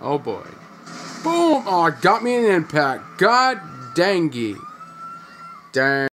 Oh boy. Boom! Oh, got me an impact. God dang it. Dang.